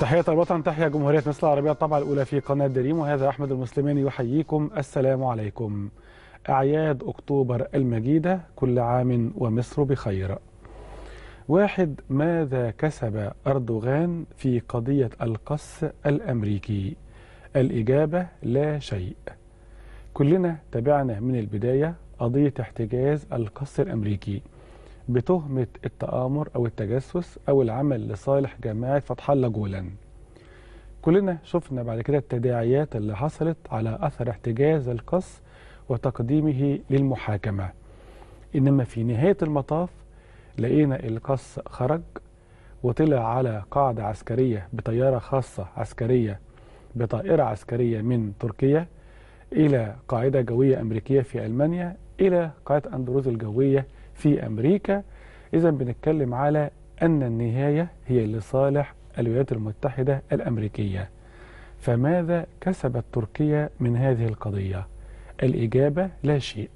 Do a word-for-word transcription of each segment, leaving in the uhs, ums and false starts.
تحية الوطن، تحيا جمهورية مصر العربية الطبعة الأولى في قناة دريم، وهذا أحمد المسلماني يحييكم. السلام عليكم. أعياد أكتوبر المجيدة، كل عام ومصر بخير. واحد، ماذا كسب أردوغان في قضية القص الأمريكي؟ الإجابة لا شيء. كلنا تابعنا من البداية قضية احتجاز القص الأمريكي بتهمة التآمر أو التجسس أو العمل لصالح جماعة فتح الله جولان. كلنا شفنا بعد كده التداعيات اللي حصلت على أثر احتجاز القص وتقديمه للمحاكمة. إنما في نهاية المطاف لقينا القص خرج وطلع على قاعدة عسكرية بطيارة خاصة عسكرية بطائرة عسكرية من تركيا إلى قاعدة جوية أمريكية في ألمانيا إلى قاعدة أندروز الجوية في أمريكا. إذا بنتكلم على أن النهاية هي لصالح الولايات المتحدة الأمريكية. فماذا كسبت تركيا من هذه القضية؟ الإجابة لا شيء.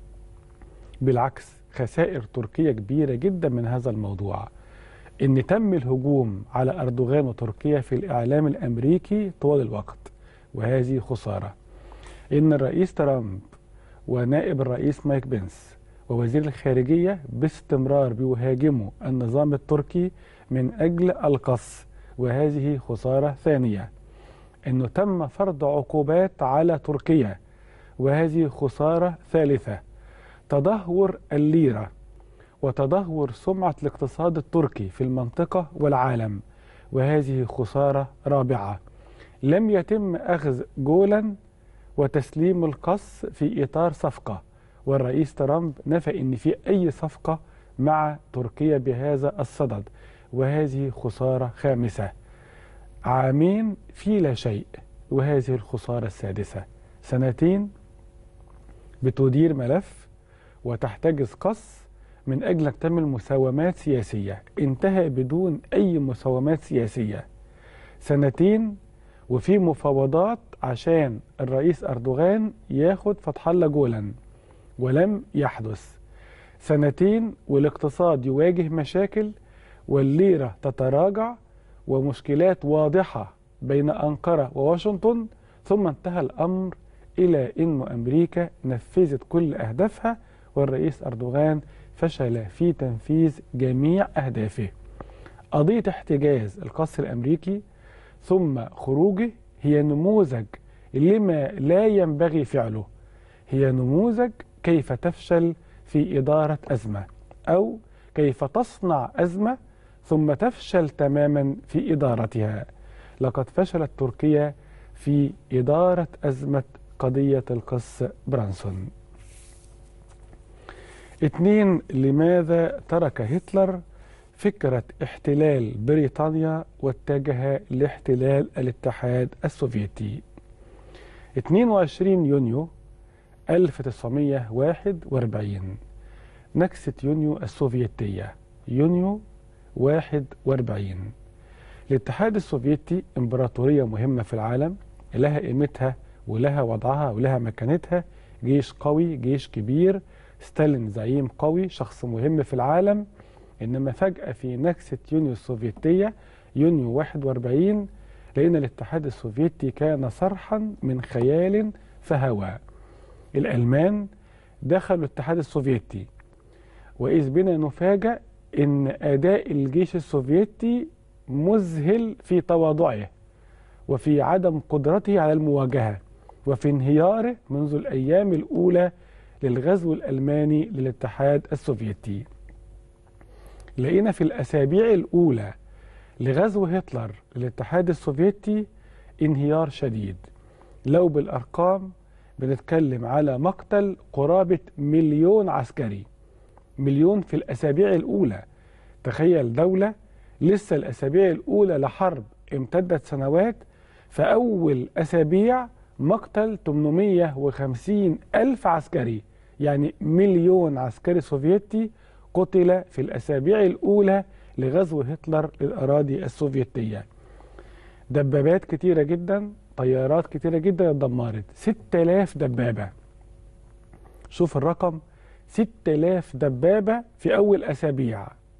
بالعكس، خسائر تركيا كبيرة جدا من هذا الموضوع. إن تم الهجوم على أردوغان وتركيا في الإعلام الأمريكي طوال الوقت، وهذه خسارة. إن الرئيس ترامب ونائب الرئيس مايك بنس ووزير الخارجية باستمرار بيهاجموا النظام التركي من أجل القص، وهذه خسارة ثانية. أنه تم فرض عقوبات على تركيا، وهذه خسارة ثالثة. تدهور الليرة وتدهور سمعة الاقتصاد التركي في المنطقة والعالم، وهذه خسارة رابعة. لم يتم أخذ جولان وتسليم القص في إطار صفقة، والرئيس ترامب نفى أن في أي صفقة مع تركيا بهذا الصدد، وهذه خسارة خامسة. عامين في لا شيء، وهذه الخسارة السادسة. سنتين بتدير ملف وتحتجز قص من أجل أن تعمل مساومات سياسية، انتهى بدون أي مساومات سياسية. سنتين وفي مفاوضات عشان الرئيس أردوغان ياخد فتح الله جولان، ولم يحدث. سنتين والاقتصاد يواجه مشاكل والليرة تتراجع ومشكلات واضحة بين أنقرة وواشنطن، ثم انتهى الأمر إلى أن أمريكا نفذت كل أهدافها والرئيس أردوغان فشل في تنفيذ جميع أهدافه. قضية احتجاز القص الأمريكي ثم خروجه هي نموذج لما لا ينبغي فعله. هي نموذج كيف تفشل في إدارة أزمة، أو كيف تصنع أزمة ثم تفشل تماما في إدارتها. لقد فشلت تركيا في إدارة أزمة قضية القس برانسون. اثنين، لماذا ترك هتلر فكرة احتلال بريطانيا واتجه لاحتلال الاتحاد السوفيتي؟ اثنين وعشرين يونيو ألف وتسعمائة وواحد وأربعين، نكسة يونيو السوفيتية، يونيو واحد وأربعين. الاتحاد السوفيتي امبراطورية مهمة في العالم، لها قيمتها ولها وضعها ولها مكانتها، جيش قوي، جيش كبير، ستالين زعيم قوي، شخص مهم في العالم. إنما فجأة في نكسة يونيو السوفيتية يونيو واحد وأربعين لأن الاتحاد السوفيتي كان صرحا من خيال فهوى. الألمان دخلوا الاتحاد السوفيتي، وإذ بنا نفاجأ إن أداء الجيش السوفيتي مذهل في تواضعه وفي عدم قدرته على المواجهة وفي انهياره منذ الأيام الأولى للغزو الألماني للاتحاد السوفيتي. لقينا في الأسابيع الأولى لغزو هتلر للاتحاد السوفيتي انهيار شديد. لو بالأرقام بنتكلم على مقتل قرابة مليون عسكري، مليون في الأسابيع الأولى. تخيل دولة لسه الأسابيع الأولى لحرب امتدت سنوات، فأول أسابيع مقتل ثمانمائة وخمسين ألف عسكري، يعني مليون عسكري سوفيتي قتل في الأسابيع الأولى لغزو هتلر للأراضي السوفيتية. دبابات كتيرة جدا، طيارات كتيرة جدا اتدمرت، ستة آلاف دبابة. شوف الرقم، ستة آلاف دبابة في أول أسابيع.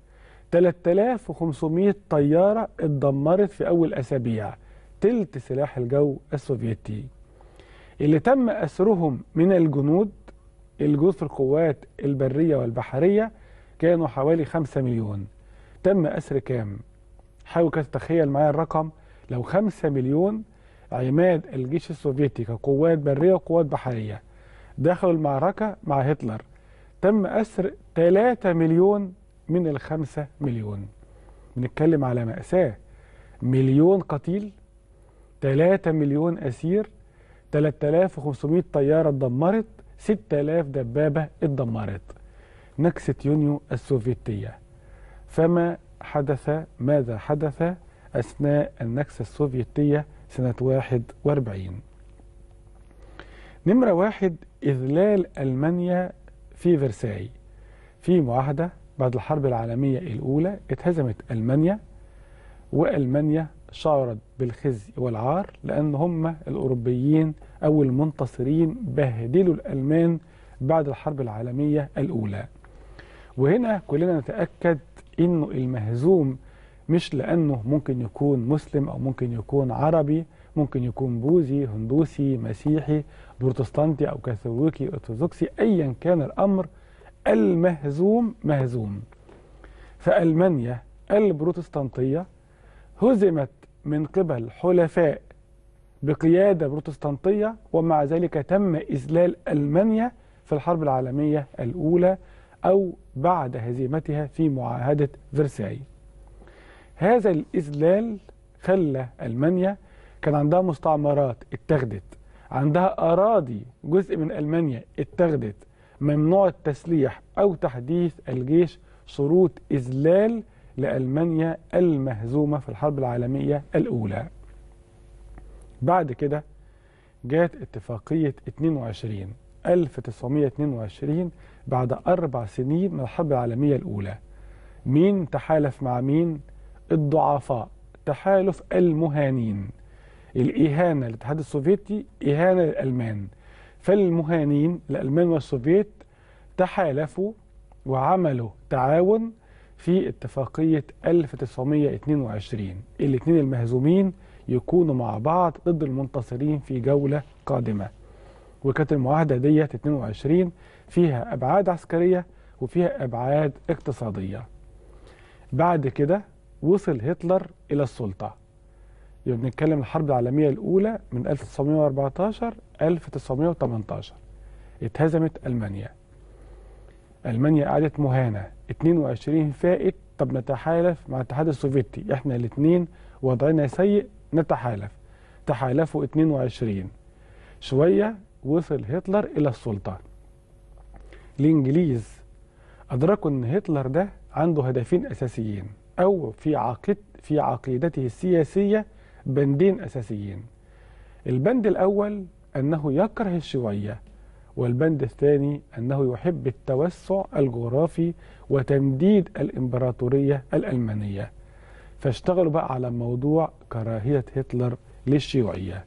ثلاثة آلاف وخمسمائة طيارة اتدمرت في أول أسابيع، تلت سلاح الجو السوفيتي. اللي تم أسرهم من الجنود الجنود في القوات البرية والبحرية كانوا حوالي خمسة مليون. تم أسر كام؟ حاول كده تتخيل معايا الرقم. لو خمسة مليون عماد الجيش السوفيتي كقوات برية وقوات بحرية دخلوا المعركة مع هتلر، تم أسر ثلاثة مليون من الخمسة مليون. بنتكلم على مأساة، مليون قتيل، ثلاثة مليون أسير، ثلاثة آلاف وخمسمائة طيارة اتدمرت، ستة آلاف دبابة اتدمرت. نكسة يونيو السوفيتية. فما حدث ماذا حدث أثناء النكسة السوفيتية سنة واحد وأربعين؟ نمرة واحد، إذلال ألمانيا في فرساي. في معاهدة بعد الحرب العالمية الأولى اتهزمت ألمانيا، وألمانيا شعرت بالخزي والعار لأن هم الأوروبيين أو المنتصرين بهدلوا الألمان بعد الحرب العالمية الأولى. وهنا كلنا نتأكد إنه المهزوم مش لأنه ممكن يكون مسلم أو ممكن يكون عربي، ممكن يكون بوذي، هندوسي، مسيحي، بروتستانتي أو كاثوليكي أرثوذكسي، أيا كان الأمر، المهزوم مهزوم. فألمانيا البروتستانتية هزمت من قبل حلفاء بقيادة بروتستانتية، ومع ذلك تم إذلال ألمانيا في الحرب العالمية الأولى أو بعد هزيمتها في معاهدة فرساي. هذا الإذلال خلى ألمانيا كان عندها مستعمرات اتخذت، عندها أراضي جزء من ألمانيا اتخذت، ممنوع التسليح أو تحديث الجيش، شروط إذلال لألمانيا المهزومة في الحرب العالمية الأولى. بعد كده جاءت اتفاقية اثنين وعشرين ألف وتسعمائة واثنين وعشرين بعد أربع سنين من الحرب العالمية الأولى. مين تحالف مع مين؟ الضعفاء، تحالف المهانين. الإهانة للاتحاد السوفيتي إهانة للألمان، فالمهانين الألمان والسوفيت تحالفوا وعملوا تعاون في اتفاقية ألف وتسعمائة واثنين وعشرين. الاثنين المهزومين يكونوا مع بعض ضد المنتصرين في جولة قادمة. وكانت المعاهدة ديت اثنين وعشرين فيها أبعاد عسكرية وفيها أبعاد اقتصادية. بعد كده وصل هتلر إلى السلطة. يبقى بنتكلم الحرب العالمية الأولى من ألف وتسعمائة وأربعة عشر ألف وتسعمائة وثمانية عشر. اتهزمت ألمانيا. ألمانيا قعدت مهانة، اثنين وعشرين فائت، طب نتحالف مع الاتحاد السوفيتي، احنا الاثنين وضعنا سيء، نتحالف. تحالفوا اثنين وعشرين. شوية وصل هتلر إلى السلطة. الإنجليز أدركوا أن هتلر ده عنده هدفين أساسيين، أو في عقيد في عقيدته السياسية بندين أساسيين. البند الأول أنه يكره الشيوعية، والبند الثاني أنه يحب التوسع الجغرافي وتمديد الإمبراطورية الألمانية. فاشتغلوا بقى على موضوع كراهية هتلر للشيوعية.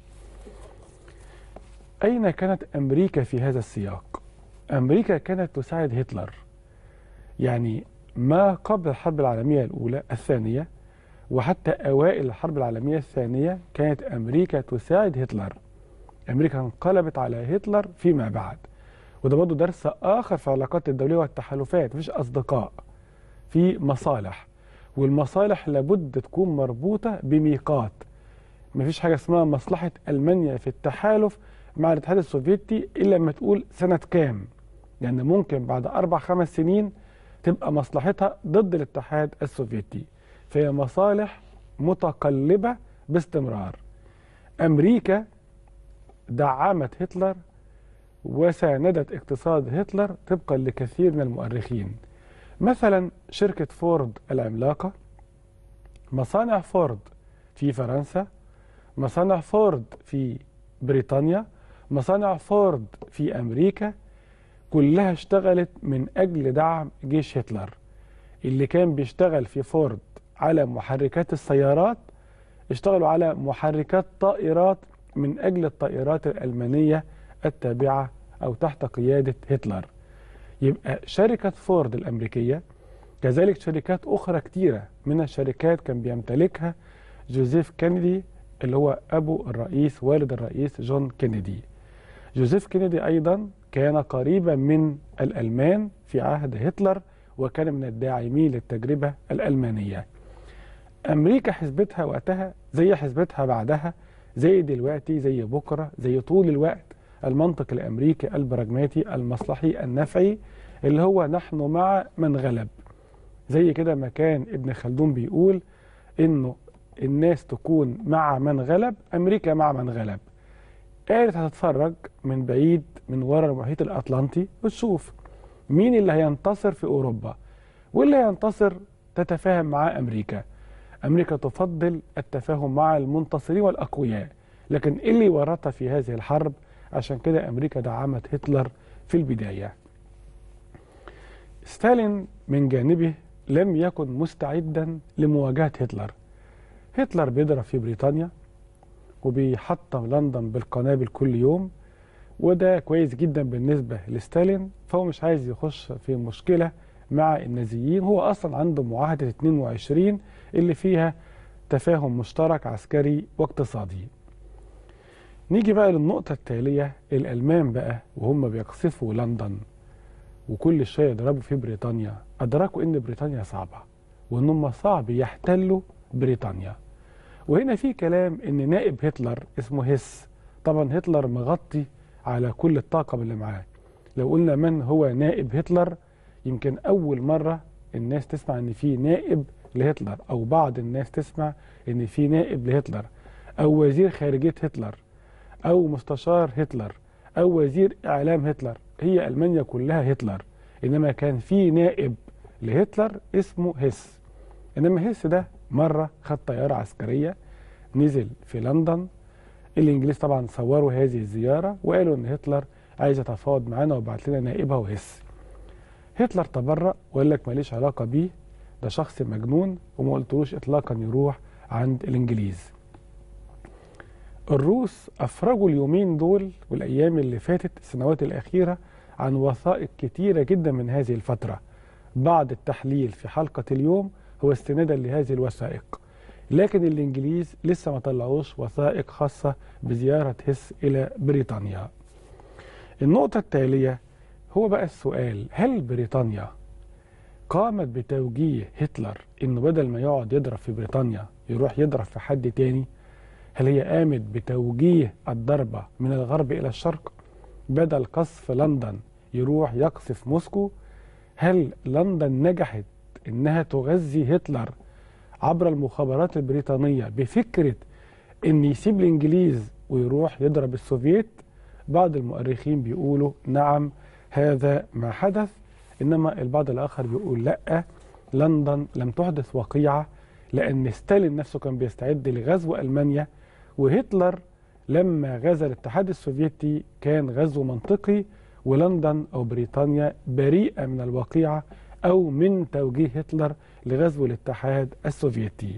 أين كانت أمريكا في هذا السياق؟ أمريكا كانت تساعد هتلر. يعني ما قبل الحرب العالمية الأولى الثانية وحتى أوائل الحرب العالمية الثانية كانت أمريكا تساعد هتلر. أمريكا انقلبت على هتلر فيما بعد. وده برضه درس آخر في العلاقات الدولية والتحالفات، مفيش أصدقاء، في مصالح، والمصالح لابد تكون مربوطة بميقات. مفيش حاجة اسمها مصلحة ألمانيا في التحالف مع الاتحاد السوفيتي إلا لما تقول سنة كام، لأن يعني ممكن بعد أربع خمس سنين تبقى مصلحتها ضد الاتحاد السوفيتي. فهي مصالح متقلبة باستمرار. أمريكا دعمت هتلر وساندت اقتصاد هتلر طبقا لكثير من المؤرخين. مثلا شركة فورد العملاقة، مصانع فورد في فرنسا، مصانع فورد في بريطانيا، مصانع فورد في أمريكا، كلها اشتغلت من أجل دعم جيش هتلر. اللي كان بيشتغل في فورد على محركات السيارات اشتغلوا على محركات طائرات من أجل الطائرات الألمانية التابعة أو تحت قيادة هتلر. يبقى شركة فورد الأمريكية كذلك شركات أخرى كتيرة من الشركات كان بيمتلكها جوزيف كينيدي اللي هو أبو الرئيس والد الرئيس جون كينيدي. جوزيف كينيدي أيضا كان قريبا من الألمان في عهد هتلر، وكان من الداعمين للتجربة الألمانية. أمريكا حسبتها وقتها زي حسبتها بعدها، زي دلوقتي زي بكرة زي طول الوقت، المنطق الأمريكي البراجماتي المصلحي النفعي اللي هو نحن مع من غلب. زي كده ما كان ابن خلدون بيقول إنه الناس تكون مع من غلب، أمريكا مع من غلب. قالت هتتفرج من بعيد من ورا المحيط الأطلنطي وتشوف مين اللي هينتصر في أوروبا، واللي هينتصر تتفاهم مع أمريكا. أمريكا تفضل التفاهم مع المنتصرين والأقوياء، لكن اللي ورطها في هذه الحرب، عشان كده أمريكا دعمت هتلر في البداية. ستالين من جانبه لم يكن مستعدا لمواجهة هتلر. هتلر بيضرب في بريطانيا وبيحطم لندن بالقنابل كل يوم، وده كويس جدا بالنسبة لستالين، فهو مش عايز يخش في مشكلة مع النازيين. هو أصلا عنده معاهدة اتنين وعشرين اللي فيها تفاهم مشترك عسكري واقتصادي. نيجي بقى للنقطة التالية، الألمان بقى وهم بيقصفوا لندن وكل شوية يضربوا في بريطانيا، أدركوا إن بريطانيا صعبة وإن هم صعب يحتلوا بريطانيا. وهنا في كلام إن نائب هتلر اسمه هيس، طبعا هتلر مغطي على كل الطاقم اللي معاه. لو قلنا من هو نائب هتلر، يمكن أول مرة الناس تسمع إن في نائب لهتلر، أو بعض الناس تسمع إن في نائب لهتلر، أو وزير خارجية هتلر، أو مستشار هتلر، أو وزير إعلام هتلر. هي ألمانيا كلها هتلر، إنما كان في نائب لهتلر اسمه هيس. إنما هيس ده مرة خد طيارة عسكرية نزل في لندن. الإنجليز طبعا صوروا هذه الزيارة وقالوا إن هتلر عايز يتفاوض معانا وبعت لنا نائبها وهيس. هتلر تبرأ وقال لك ماليش علاقة بيه، ده شخص مجنون، وما قلتلوش إطلاقا يروح عند الإنجليز. الروس أفرجوا اليومين دول والأيام اللي فاتت السنوات الأخيرة عن وثائق كتيرة جدا من هذه الفترة. بعد التحليل في حلقة اليوم هو استنادا لهذه الوثائق، لكن الإنجليز لسه ما طلعوش وثائق خاصة بزيارة هيس إلى بريطانيا. النقطة التالية هو بقى السؤال، هل بريطانيا قامت بتوجيه هتلر إنه بدل ما يقعد يضرب في بريطانيا يروح يضرب في حد تاني؟ هل هي قامت بتوجيه الضربة من الغرب إلى الشرق؟ بدل قصف لندن يروح يقصف موسكو؟ هل لندن نجحت إنها تغذي هتلر عبر المخابرات البريطانية بفكرة إن يسيب الإنجليز ويروح يضرب السوفييت؟ بعض المؤرخين بيقولوا نعم هذا ما حدث، إنما البعض الآخر بيقول لأ، لندن لم تحدث وقيعة، لأن ستالين نفسه كان بيستعد لغزو ألمانيا، وهتلر لما غزا الاتحاد السوفيتي كان غزو منطقي، ولندن أو بريطانيا بريئة من الوقيعة أو من توجيه هتلر لغزو الاتحاد السوفيتي.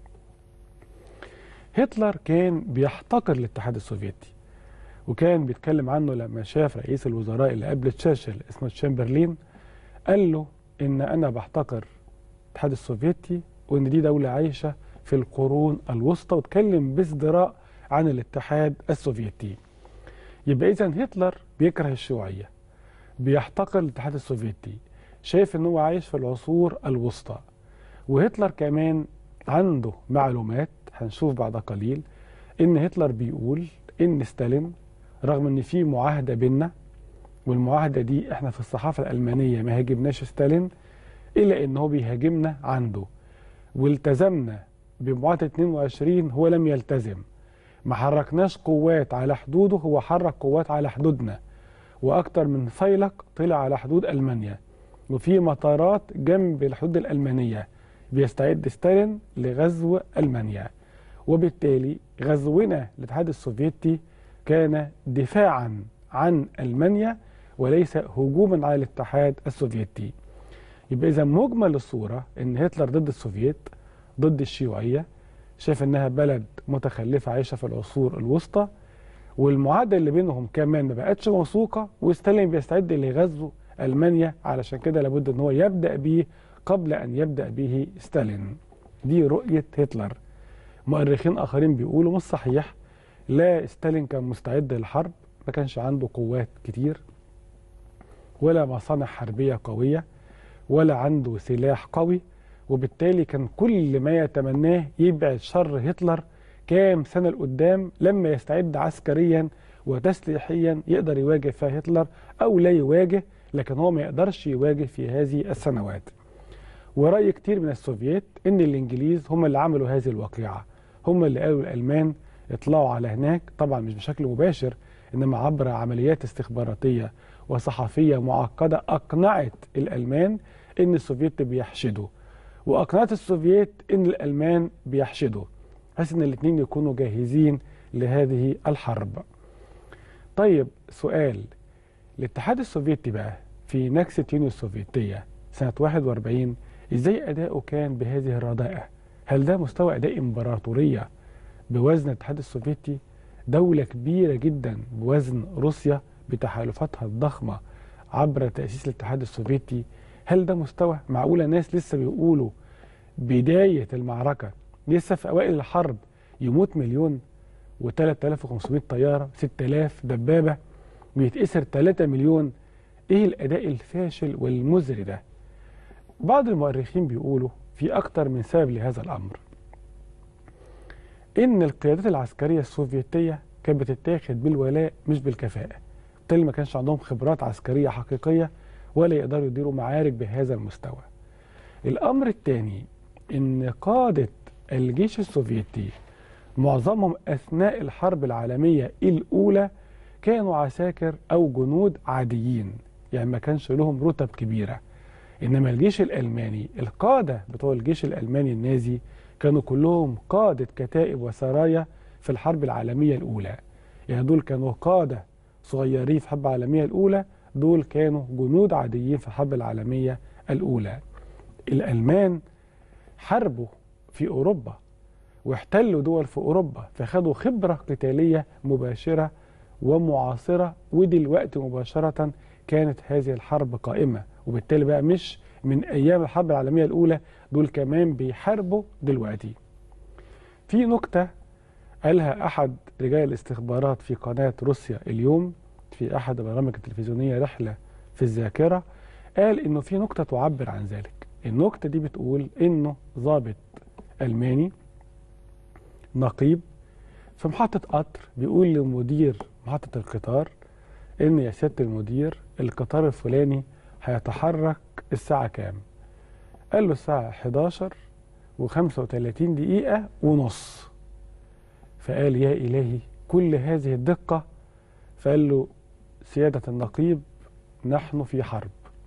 هتلر كان بيحتقر الاتحاد السوفيتي، وكان بيتكلم عنه لما شاف رئيس الوزراء اللي قبل تشرشل اسمه تشامبرلين، قال له إن أنا بحتقر الاتحاد السوفيتي وإن دي دولة عايشة في القرون الوسطى، واتكلم بازدراء عن الاتحاد السوفيتي. يبقى إذن هتلر بيكره الشيوعية، بيحتقر الاتحاد السوفيتي، شايف إن هو عايش في العصور الوسطى. وهتلر كمان عنده معلومات هنشوف بعد قليل إن هتلر بيقول إن ستالين رغم إن في معاهدة بيننا، والمعاهدة دي إحنا في الصحافة الألمانية ما هاجمناش ستالين، إلا إن هو بيهاجمنا عنده، والتزمنا بمعاهدة اتنين وعشرين هو لم يلتزم. ما حركناش قوات على حدوده، هو حرك قوات على حدودنا، وأكتر من فيلق طلع على حدود ألمانيا، وفي مطارات جنب الحدود الألمانية بيستعد ستالين لغزو ألمانيا. وبالتالي غزونا للاتحاد السوفيتي كان دفاعا عن ألمانيا وليس هجوما على الاتحاد السوفيتي. يبقى إذا مجمل الصورة إن هتلر ضد السوفييت، ضد الشيوعية، شايف إنها بلد متخلفة عايشة في العصور الوسطى، والمعادلة اللي بينهم كمان ما بقتش موثوقة، وستالين بيستعد لغزو ألمانيا، علشان كده لابد إن هو يبدأ بيه قبل أن يبدأ به ستالين. دي رؤية هتلر. مؤرخين آخرين بيقولوا مش صحيح، لا ستالين كان مستعد للحرب، ما كانش عنده قوات كتير ولا مصانع حربية قوية ولا عنده سلاح قوي، وبالتالي كان كل ما يتمناه يبعد شر هتلر كام سنة لقدام لما يستعد عسكريا وتسليحيا يقدر يواجه فيها هتلر أو لا يواجه، لكن هو ما يقدرش يواجه في هذه السنوات. ورأي كتير من السوفييت إن الإنجليز هم اللي عملوا هذه الواقعة، هم اللي قالوا الألمان اطلعوا على هناك، طبعا مش بشكل مباشر إنما عبر عمليات استخباراتية وصحفية معقدة أقنعت الألمان إن السوفييت بيحشدوا، وأقنعت السوفييت إن الألمان بيحشدوا، بحيث إن الاثنين يكونوا جاهزين لهذه الحرب. طيب سؤال، الاتحاد السوفيتي بقى في نكسة يونيو السوفيتية سنة واحد وأربعين إزاي أداؤه كان بهذه الرداءة؟ هل ده مستوى أداء إمبراطورية بوزن الاتحاد السوفيتي؟ دولة كبيرة جدا بوزن روسيا بتحالفاتها الضخمة عبر تأسيس الاتحاد السوفيتي، هل ده مستوى؟ معقولة ناس لسه بيقولوا بداية المعركة لسه في أوائل الحرب يموت مليون وثلاثة آلاف وخمسمائة طيارة، ستة آلاف دبابة، ويتأسر ثلاثة مليون؟ إيه الأداء الفاشل والمزري ده؟ بعض المؤرخين بيقولوا في أكتر من سبب لهذا الأمر. إن القيادات العسكرية السوفيتية كانت بتتاخد بالولاء مش بالكفاءة، بالتالي ما كانش عندهم خبرات عسكرية حقيقية ولا يقدروا يديروا معارك بهذا المستوى. الأمر الثاني إن قادة الجيش السوفيتي معظمهم أثناء الحرب العالمية الأولى كانوا عساكر أو جنود عاديين، يعني ما كانش لهم رتب كبيرة. إنما الجيش الألماني القادة بتوع الجيش الألماني النازي كانوا كلهم قادة كتائب وسرايا في الحرب العالمية الأولى، يعني دول كانوا قادة صغيرين في الحرب العالمية الأولى، دول كانوا جنود عاديين في الحرب العالمية الأولى. الألمان حاربوا في أوروبا واحتلوا دول في أوروبا، فخدوا خبرة قتالية مباشرة ومعاصرة، ودلوقتي مباشرة كانت هذه الحرب قائمة، وبالتالي بقى مش من أيام الحرب العالمية الأولى، دول كمان بيحاربوا دلوقتي. في نكتة قالها أحد رجال الاستخبارات في قناة روسيا اليوم في أحد البرامج التلفزيونية رحلة في الذاكرة، قال إنه في نكتة تعبر عن ذلك. النكتة دي بتقول إنه ضابط ألماني نقيب في محطة قطر بيقول لمدير محطة القطار إن يا سيادة المدير القطار الفلاني هيتحرك الساعة كام؟ قال له الساعة إحداشر وخمسة وثلاثين دقيقة ونص. فقال يا إلهي كل هذه الدقة؟ فقال له سيادة النقيب نحن في حرب.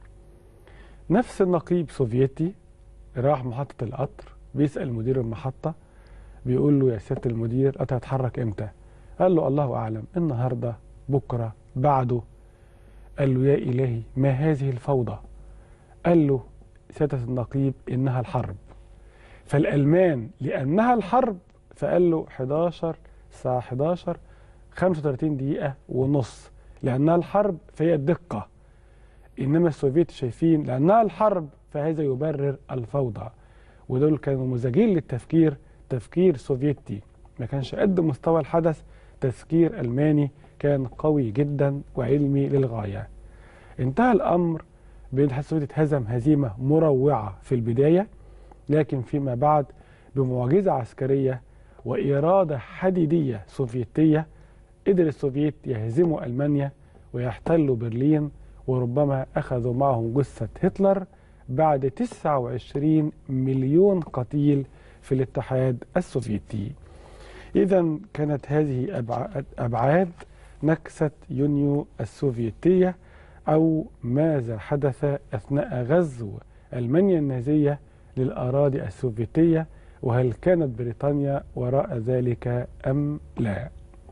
نفس النقيب سوفيتي راح محطة القطر بيسأل مدير المحطة بيقول له يا سيادة المدير أنت هتتحرك إمتى؟ قال له الله أعلم، النهاردة بكرة بعده. قال له يا إلهي ما هذه الفوضى؟ قال له سيادة النقيب إنها الحرب. فالألمان لأنها الحرب فقال له إحداشر الساعة إحداشر خمسة وثلاثين دقيقة ونص، لأنها الحرب فهي الدقة. إنما السوفيت شايفين لأنها الحرب فهذا يبرر الفوضى، ودول كانوا مزاجين للتفكير، تفكير سوفيتي ما كانش قد مستوى الحدث، تفكير ألماني كان قوي جدا وعلمي للغاية. انتهى الأمر بأن الاتحاد السوفيتي اتهزم هزيمة مروعة في البداية، لكن فيما بعد بمعجزة عسكرية وإرادة حديدية سوفيتية قدر السوفيت يهزموا ألمانيا ويحتلوا برلين، وربما أخذوا معهم جثة هتلر بعد تسعة وعشرين مليون قتيل في الاتحاد السوفيتي. إذا كانت هذه أبعاد نكسة يونيو السوفيتية، أو ماذا حدث أثناء غزو ألمانيا النازية للأراضي السوفيتية، وهل كانت بريطانيا وراء ذلك أم لا؟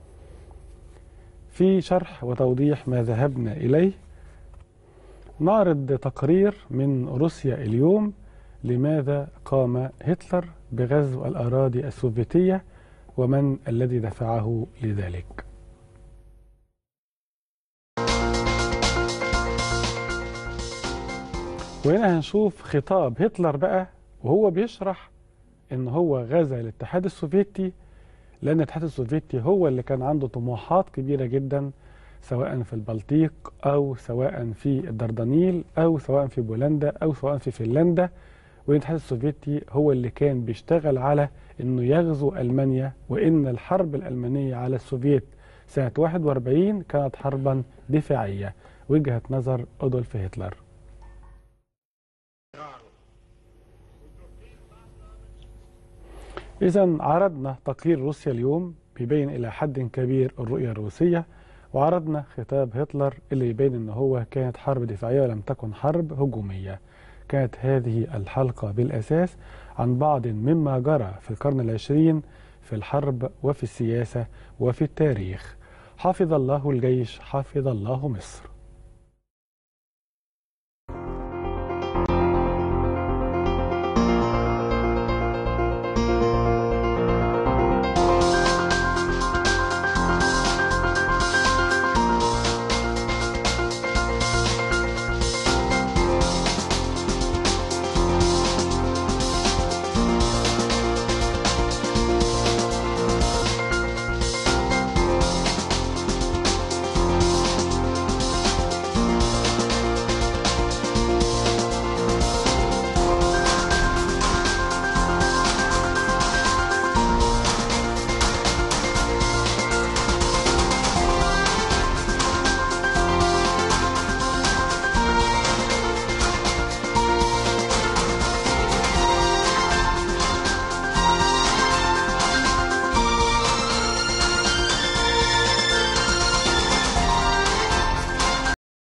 في شرح وتوضيح ما ذهبنا إليه نعرض تقرير من روسيا اليوم لماذا قام هتلر بغزو الأراضي السوفيتية ومن الذي دفعه لذلك. وهنا هنشوف خطاب هتلر بقى وهو بيشرح ان هو غزا الاتحاد السوفيتي، لان الاتحاد السوفيتي هو اللي كان عنده طموحات كبيرة جدا سواء في البلطيق او سواء في الدردنيل او سواء في بولندا او سواء في فنلندا. والاتحاد السوفيتي هو اللي كان بيشتغل على انه يغزو المانيا، وان الحرب الالمانية على السوفيت سنة واحد وأربعين كانت حربا دفاعية. وجهة نظر أدولف هتلر. إذا عرضنا تقرير روسيا اليوم بيبين إلى حد كبير الرؤية الروسية، وعرضنا خطاب هتلر اللي يبين أنه هو كانت حرب دفاعية ولم تكن حرب هجومية. كانت هذه الحلقة بالأساس عن بعض مما جرى في القرن العشرين في الحرب وفي السياسة وفي التاريخ. حفظ الله الجيش، حفظ الله مصر.